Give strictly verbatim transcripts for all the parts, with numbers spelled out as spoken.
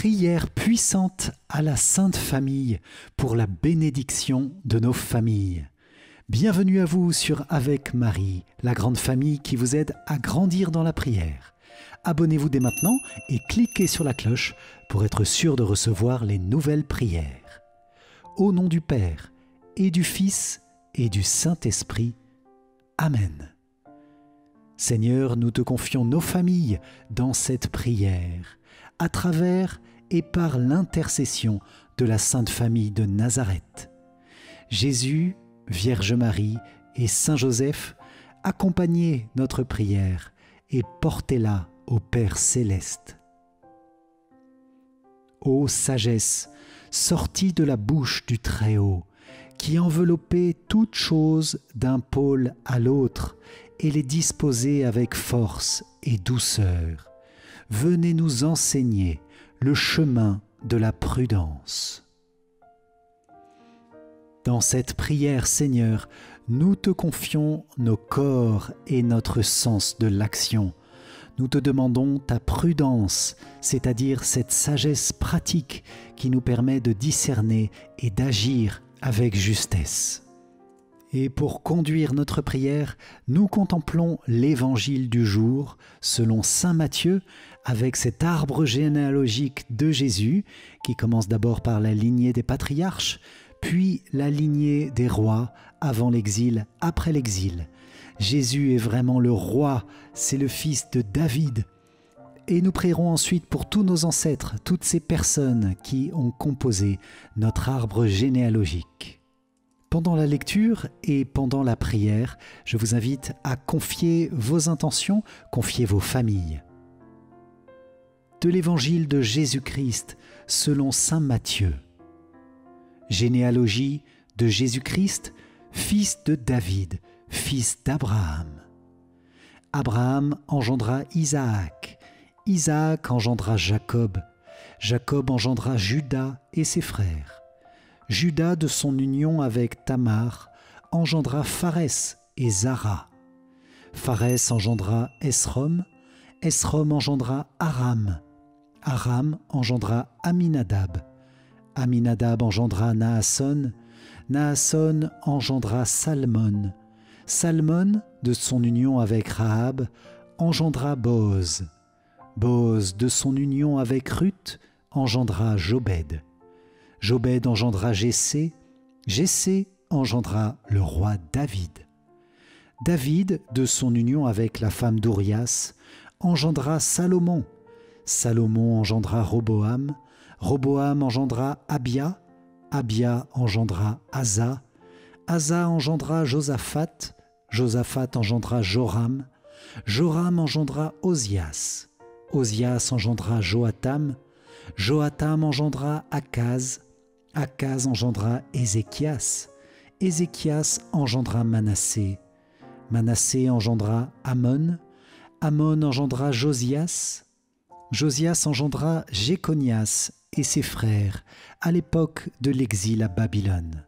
Prière puissante à la Sainte Famille pour la bénédiction de nos familles. Bienvenue à vous sur Avec Marie, la grande famille qui vous aide à grandir dans la prière. Abonnez-vous dès maintenant et cliquez sur la cloche pour être sûr de recevoir les nouvelles prières. Au nom du Père et du Fils et du Saint-Esprit. Amen. Seigneur, nous te confions nos familles dans cette prière, à travers et par l'intercession de la Sainte Famille de Nazareth. Jésus, Vierge Marie et Saint Joseph, accompagnez notre prière et portez-la au Père céleste. Ô sagesse, sortie de la bouche du Très-Haut, qui enveloppait toutes choses d'un pôle à l'autre et les disposait avec force et douceur, venez nous enseigner le chemin de la prudence. Dans cette prière, Seigneur, nous te confions nos corps et notre sens de l'action. Nous te demandons ta prudence, c'est-à-dire cette sagesse pratique qui nous permet de discerner et d'agir avec justesse. Et pour conduire notre prière, nous contemplons l'Évangile du jour, selon saint Matthieu, avec cet arbre généalogique de Jésus, qui commence d'abord par la lignée des patriarches, puis la lignée des rois, avant l'exil, après l'exil. Jésus est vraiment le roi, c'est le fils de David. Et nous prierons ensuite pour tous nos ancêtres, toutes ces personnes qui ont composé notre arbre généalogique. Pendant la lecture et pendant la prière, je vous invite à confier vos intentions, confier vos familles. De l'Évangile de Jésus-Christ selon saint Matthieu. Généalogie de Jésus-Christ, fils de David, fils d'Abraham. Abraham engendra Isaac, Isaac engendra Jacob, Jacob engendra Juda et ses frères. Juda, de son union avec Tamar, engendra Pharès et Zara. Pharès engendra Esrom, Esrom engendra Aram, Aram engendra Aminadab, Aminadab engendra Naasson, Naasson engendra Salmon, Salmon, de son union avec Rahab, engendra Boz, Boz, de son union avec Ruth, engendra Jobed. Jobed engendra Jessé, Jessé engendra le roi David. David, de son union avec la femme d'Urias, engendra Salomon. Salomon engendra Roboam, Roboam engendra Abia, Abia engendra Asa, Asa engendra Josaphat, Josaphat engendra Joram, Joram engendra Osias, Osias engendra Joatam, Joatam engendra Akaz, Akaz engendra Ézéchias, Ézéchias engendra Manassé, Manassé engendra Amon, Amon engendra Josias, Josias engendra Jéconias et ses frères à l'époque de l'exil à Babylone.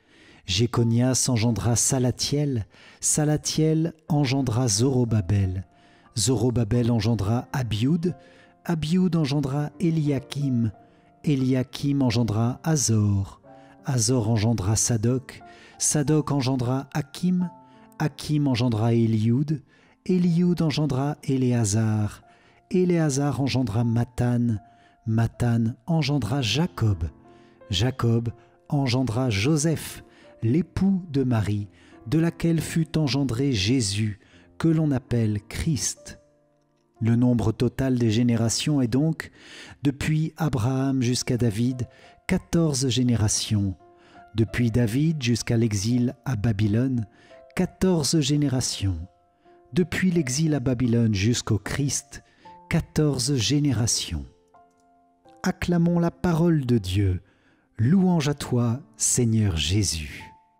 Jéconias engendra Salatiel, Salatiel engendra Zorobabel, Zorobabel engendra Abioud, Abioud engendra Eliakim, Eliakim engendra Azor, Azor engendra Sadoc, Sadoc engendra Hakim, Hakim engendra Élioud, Élioud engendra Éléazar, Éléazar engendra Mathan, Mathan engendra Jacob, Jacob engendra Joseph, l'époux de Marie, de laquelle fut engendré Jésus, que l'on appelle Christ. Le nombre total des générations est donc, depuis Abraham jusqu'à David, quatorze générations. Depuis David jusqu'à l'exil à Babylone, quatorze générations. Depuis l'exil à Babylone jusqu'au Christ, quatorze générations. Acclamons la parole de Dieu. Louange à toi, Seigneur Jésus.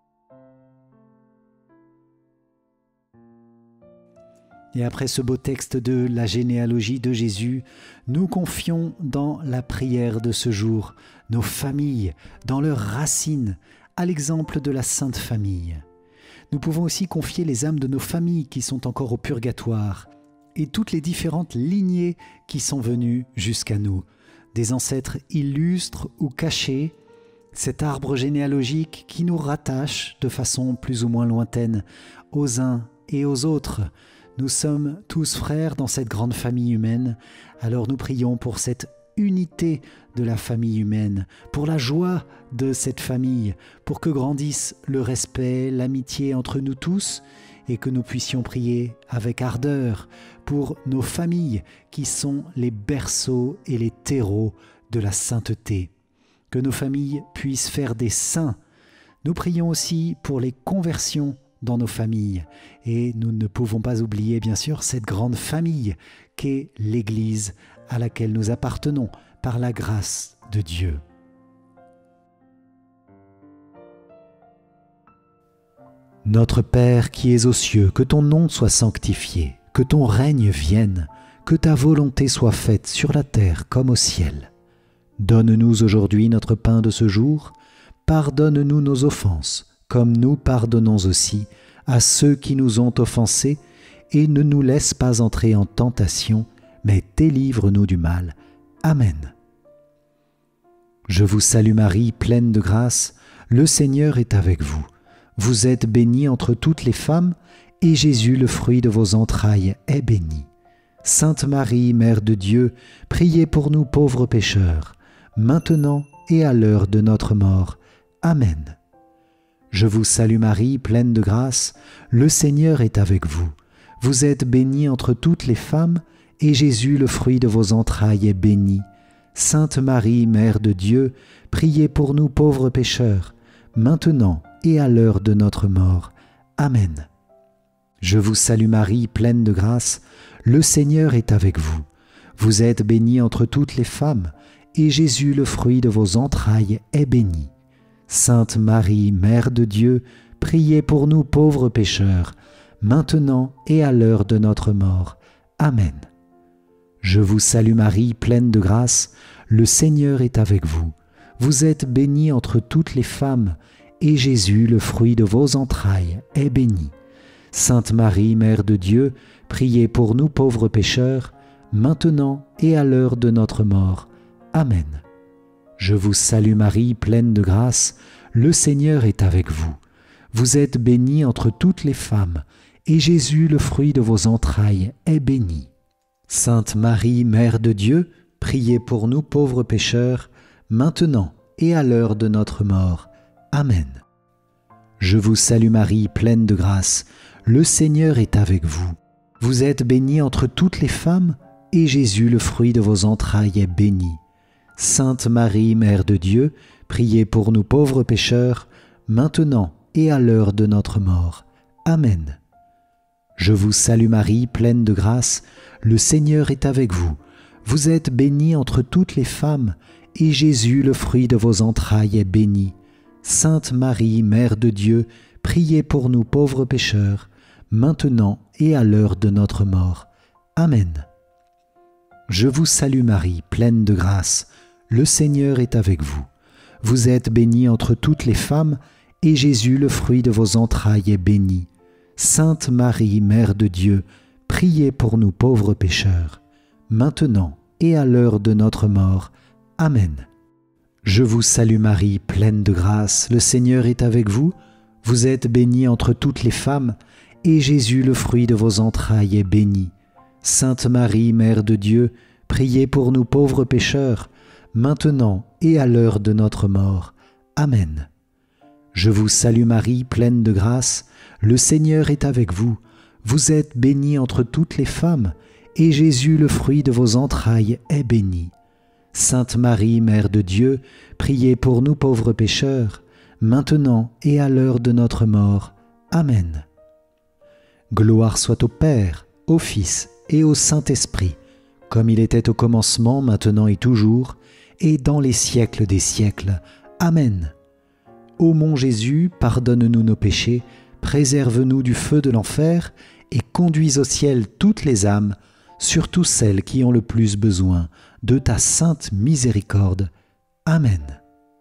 Et après ce beau texte de la généalogie de Jésus, nous confions dans la prière de ce jour nos familles, dans leurs racines, à l'exemple de la Sainte Famille. Nous pouvons aussi confier les âmes de nos familles qui sont encore au purgatoire et toutes les différentes lignées qui sont venues jusqu'à nous. des ancêtres illustres ou cachés, cet arbre généalogique qui nous rattache de façon plus ou moins lointaine aux uns et aux autres. Nous sommes tous frères dans cette grande famille humaine, alors nous prions pour cette unité de la famille humaine, pour la joie de cette famille, pour que grandisse le respect, l'amitié entre nous tous et que nous puissions prier avec ardeur pour nos familles qui sont les berceaux et les terreaux de la sainteté. Que nos familles puissent faire des saints. Nous prions aussi pour les conversions dans nos familles et nous ne pouvons pas oublier bien sûr cette grande famille qu'est l'Église à laquelle nous appartenons par la grâce de Dieu. Notre Père qui es aux cieux, que ton nom soit sanctifié, que ton règne vienne, que ta volonté soit faite sur la terre comme au ciel. Donne-nous aujourd'hui notre pain de ce jour, pardonne-nous nos offenses, comme nous pardonnons aussi à ceux qui nous ont offensés, et ne nous laisse pas entrer en tentation, mais délivre-nous du mal. Amen. Je vous salue Marie, pleine de grâce, le Seigneur est avec vous. Vous êtes bénie entre toutes les femmes, et Jésus, le fruit de vos entrailles, est béni. Sainte Marie, Mère de Dieu, priez pour nous pauvres pécheurs, maintenant et à l'heure de notre mort. Amen. Je vous salue Marie, pleine de grâce, le Seigneur est avec vous. Vous êtes bénie entre toutes les femmes, et Jésus, le fruit de vos entrailles, est béni. Sainte Marie, Mère de Dieu, priez pour nous pauvres pécheurs, maintenant et à l'heure de notre mort. Amen. Je vous salue Marie, pleine de grâce, le Seigneur est avec vous. Vous êtes bénie entre toutes les femmes, et Jésus, le fruit de vos entrailles, est béni. Sainte Marie, Mère de Dieu, priez pour nous pauvres pécheurs, maintenant et à l'heure de notre mort. Amen. Je vous salue Marie, pleine de grâce, le Seigneur est avec vous. Vous êtes bénie entre toutes les femmes, et Jésus, le fruit de vos entrailles, est béni. Sainte Marie, Mère de Dieu, priez pour nous pauvres pécheurs, maintenant et à l'heure de notre mort. Amen. Je vous salue Marie, pleine de grâce, le Seigneur est avec vous. Vous êtes bénie entre toutes les femmes, et Jésus, le fruit de vos entrailles, est béni. Sainte Marie, Mère de Dieu, priez pour nous pauvres pécheurs, maintenant et à l'heure de notre mort. Amen. Je vous salue Marie, pleine de grâce, le Seigneur est avec vous. Vous êtes bénie entre toutes les femmes, et Jésus, le fruit de vos entrailles, est béni. Sainte Marie, Mère de Dieu, priez pour nous pauvres pécheurs, maintenant et à l'heure de notre mort. Amen. Je vous salue Marie, pleine de grâce, le Seigneur est avec vous. Vous êtes bénie entre toutes les femmes, et Jésus, le fruit de vos entrailles, est béni. Sainte Marie, Mère de Dieu, priez pour nous pauvres pécheurs, maintenant et à l'heure de notre mort. Amen. Je vous salue Marie, pleine de grâce, le Seigneur est avec vous. Vous êtes bénie entre toutes les femmes, et Jésus, le fruit de vos entrailles, est béni. Sainte Marie, Mère de Dieu, priez pour nous pauvres pécheurs, maintenant et à l'heure de notre mort. Amen. Je vous salue Marie, pleine de grâce, le Seigneur est avec vous. Vous êtes bénie entre toutes les femmes, et Jésus, le fruit de vos entrailles, est béni. Sainte Marie, Mère de Dieu, priez pour nous pauvres pécheurs, maintenant et à l'heure de notre mort. Amen. Je vous salue Marie, pleine de grâce, le Seigneur est avec vous. Vous êtes bénie entre toutes les femmes, et Jésus, le fruit de vos entrailles, est béni. Sainte Marie, Mère de Dieu, priez pour nous pauvres pécheurs, maintenant et à l'heure de notre mort. Amen. Gloire soit au Père, au Fils et au Saint-Esprit, comme il était au commencement, maintenant et toujours, et dans les siècles des siècles. Amen. Ô mon Jésus, pardonne-nous nos péchés, préserve-nous du feu de l'enfer, et conduis au ciel toutes les âmes, surtout celles qui ont le plus besoin de ta sainte miséricorde. Amen.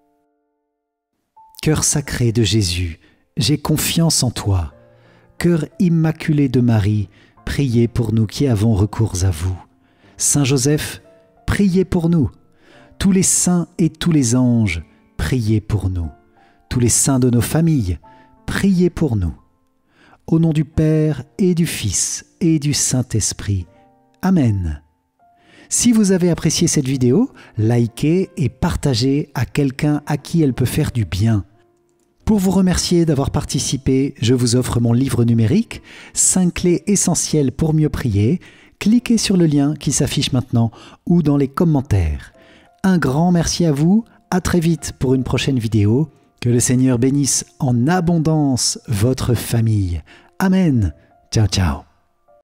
Cœur sacré de Jésus, j'ai confiance en toi. Cœur immaculé de Marie, priez pour nous qui avons recours à vous. Saint Joseph, priez pour nous. Tous les saints et tous les anges, priez pour nous. Tous les saints de nos familles, priez pour nous. Au nom du Père et du Fils et du Saint-Esprit. Amen. Si vous avez apprécié cette vidéo, likez et partagez à quelqu'un à qui elle peut faire du bien. Pour vous remercier d'avoir participé, je vous offre mon livre numérique « cinq clés essentielles pour mieux prier ». Cliquez sur le lien qui s'affiche maintenant ou dans les commentaires. Un grand merci à vous, à très vite pour une prochaine vidéo. Que le Seigneur bénisse en abondance votre famille. Amen. Ciao, ciao.